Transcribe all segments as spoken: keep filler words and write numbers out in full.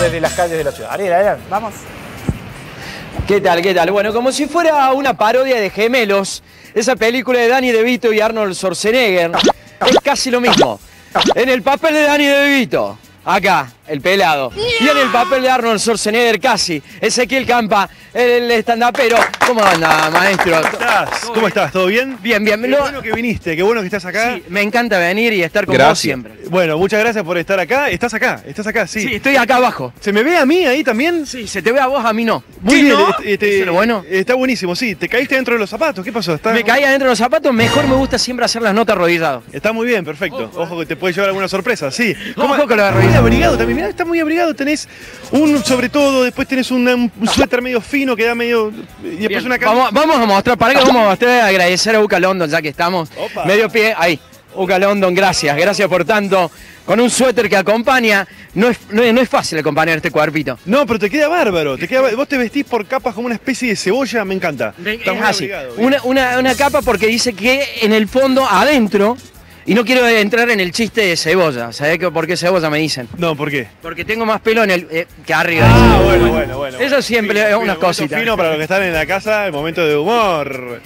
desde las calles de la ciudad. Ariel, Ariel, vamos. ¿Qué tal, qué tal? Bueno, como si fuera una parodia de Gemelos, esa película de Danny DeVito y Arnold Schwarzenegger, es casi lo mismo. En el papel de Danny DeVito, acá, el pelado. Y en el papel de Arnold Schwarzenegger, casi, Ezequiel Campa, el stand-upero. ¿Cómo anda, maestro? ¿Cómo estás? ¿Cómo estás? ¿Todo bien? Bien, bien. Qué Lo... bueno que viniste, qué bueno que estás acá. Sí, me encanta venir y estar con Gracias. vos siempre. Bueno, muchas gracias por estar acá. ¿Estás acá? ¿Estás acá? Sí. Sí, estoy acá abajo. ¿Se me ve a mí ahí también? Sí, se te ve a vos, a mí no. Muy ¿Qué, bien. no? Este, este, ¿Eso es lo bueno? Está buenísimo, sí. ¿Te caíste dentro de los zapatos? ¿Qué pasó? ¿Está... Me caí adentro de los zapatos, mejor me gusta siempre hacer las notas arrodillado. Está muy bien, perfecto. Ojo, Ojo que te puede llevar alguna sorpresa, sí. ¿Cómo con lo de Muy arrodillado? abrigado también, mirá, está muy abrigado. Tenés un sobre todo, después tenés un, un suéter medio fino que da medio... Y después Bien, una vamos, vamos a mostrar, para que vamos a mostrar, agradecer a Uca London, ya que estamos. Opa. Medio pie, ahí. Uca London, gracias, gracias por tanto. Con un suéter que acompaña, no es, no es, no es fácil acompañar este cuerpito. No, pero te queda bárbaro. Te queda, vos te vestís por capas como una especie de cebolla, me encanta. Está Es muy así, abrigado, bien. una, una, una capa porque dice que en el fondo, adentro, y no quiero entrar en el chiste de cebolla, ¿sabés que, por qué cebolla me dicen? No, ¿por qué? Porque tengo más pelo en el, eh, que arriba. Ah, bueno, bueno, bueno. Eso siempre es Fino, unas momento cositas. Fino para los que están en la casa, el momento de humor.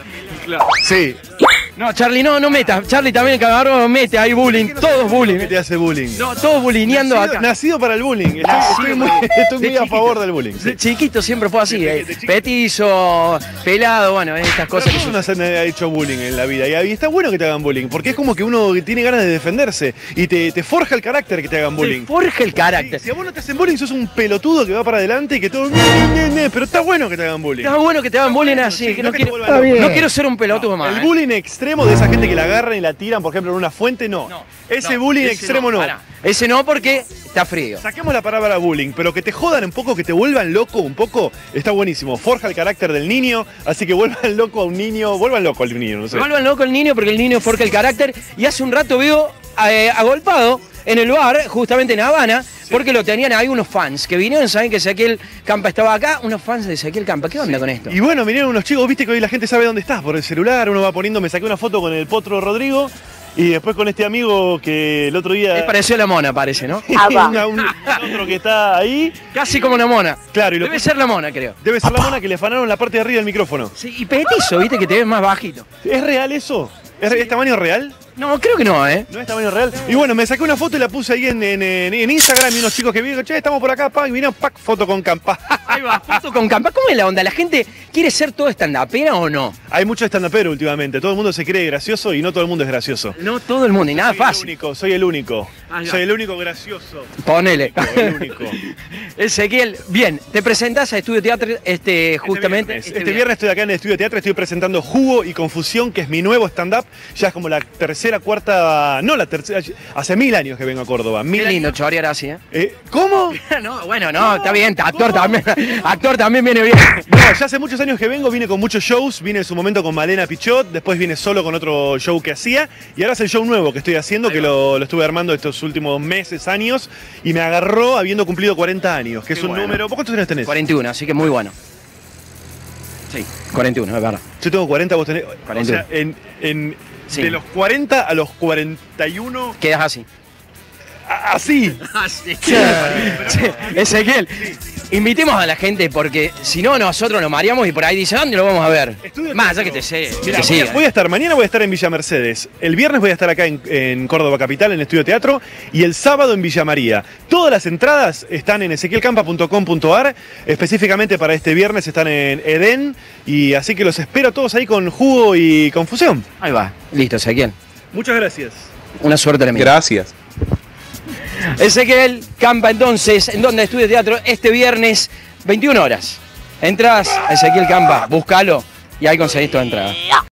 Sí. No, Charlie, no, no metas. Charlie también, el camarón, mete, hay bullying, todos bullying. ¿Qué te hace bullying? No, todos bullyingando nacido, acá. nacido para el bullying. Estoy, Nacido estoy muy, para- estoy de muy a chiquito. favor del bullying. Sí. De chiquito siempre fue así, De eh. chiquito. Petizo, pelado, bueno, estas Pero cosas que todos se... nos han hecho bullying en la vida y está bueno que te hagan bullying porque es como que uno tiene ganas de defenderse y te, te forja el carácter que te hagan bullying. Te forja el Sí, carácter. si a vos no te hacen bullying sos un pelotudo que va para adelante y que todo... Pero está bueno que te hagan bullying. Está bueno que te hagan bullying así, sí, que no no, que te quiero, vuelvan loco. no quiero ser un pelotudo más. El eh. bullying extremo de esa gente que la agarran y la tiran, por ejemplo, en una fuente, no. No, Ese no, bullying ese extremo no. pará. Ese no porque está frío. Saquemos la palabra bullying, pero que te jodan un poco, que te vuelvan loco un poco, está buenísimo. Forja el carácter del niño, así que vuelvan loco a un niño, vuelvan loco al niño, no sé. Vuelvan loco el niño porque el niño forja el carácter y hace un rato veo eh, agolpado en el bar, justamente en Habana, porque lo tenían ahí unos fans que vinieron, saben que Ezequiel Campa estaba acá, unos fans de Ezequiel Campa. ¿Qué onda con esto? Y bueno, vinieron unos chicos, viste que hoy la gente sabe dónde estás por el celular, uno va poniendo, me saqué una foto con el Potro Rodrigo y después con este amigo que el otro día... Es pareció la mona, parece, ¿no? Una- un, un otro que está ahí. Casi como una mona. Claro, y lo Debe puse- ser la mona, creo. Debe ser la mona que le afanaron la parte de arriba del micrófono. Sí, y petizo, viste que te ves más bajito. ¿Es real eso? ¿Es, ¿es tamaño real? No, creo que no, ¿eh? ¿No es tamaño real? Y bueno, me saqué una foto y la puse ahí en, en, en- en Instagram y unos chicos que vi, che, estamos por acá, pa, y vinieron, pack, foto con Campa. Ahí va, justo con Campa. ¿Cómo es la onda? ¿La gente quiere ser todo stand-upera o no? Hay mucho stand-upero últimamente, todo el mundo se cree gracioso y no todo el mundo es gracioso. No todo el mundo, y nada soy fácil. el único, soy el único. Ahí va. Soy el único gracioso. Ponele. El único. Ezequiel, bien, te presentás a Estudio Teatro este, justamente. Este viernes, este viernes estoy acá en el Estudio Teatro, estoy presentando Jugo y Confusión, que es mi nuevo stand-up. Ya es como la tercera, cuarta, no la tercera, hace mil años que vengo a Córdoba. Mil Qué lindo años. chorear así, ¿eh? Eh, ¿Cómo? No, bueno, no, está bien, actor también, actor también viene bien. No, ya hace muchos años que vengo, vine con muchos shows, vine en su momento con Malena Pichot, después vine solo con otro show que hacía, y ahora es el show nuevo que estoy haciendo, que lo, lo estuve armando estos últimos meses, años, y me agarró habiendo cumplido cuarenta años, que Qué es un bueno. número... ¿Vos cuántos años tenés? cuarenta y uno, así que muy bueno. Sí, cuarenta y uno, es verdad. Yo tengo cuarenta, vos tenés... cuarenta y uno. O sea, en, en, Sí. de los cuarenta a los cuarenta y uno... Quedas así. a- Así. Así. Ezequiel, invitemos a la gente porque si no nosotros nos mareamos y por ahí dicen, ¿dónde lo vamos a ver? Estudio Más Teatro. allá que te sé. Mirá, que voy, a, siga. voy a estar, mañana voy a estar en Villa Mercedes, el viernes voy a estar acá en, en Córdoba Capital, en el Estudio Teatro, y el sábado en Villa María. Todas las entradas están en ezequiel campa punto com punto ar, específicamente para este viernes están en Edén, y así que los espero a todos ahí con Jugo y Confusión. Ahí va, listo, Ezequiel. Muchas gracias. Una suerte tremenda. Gracias. Ezequiel Campa entonces, en donde Estudio Teatro este viernes, veintiuna horas. Entras a Ezequiel Campa, búscalo y ahí conseguís tu entrada.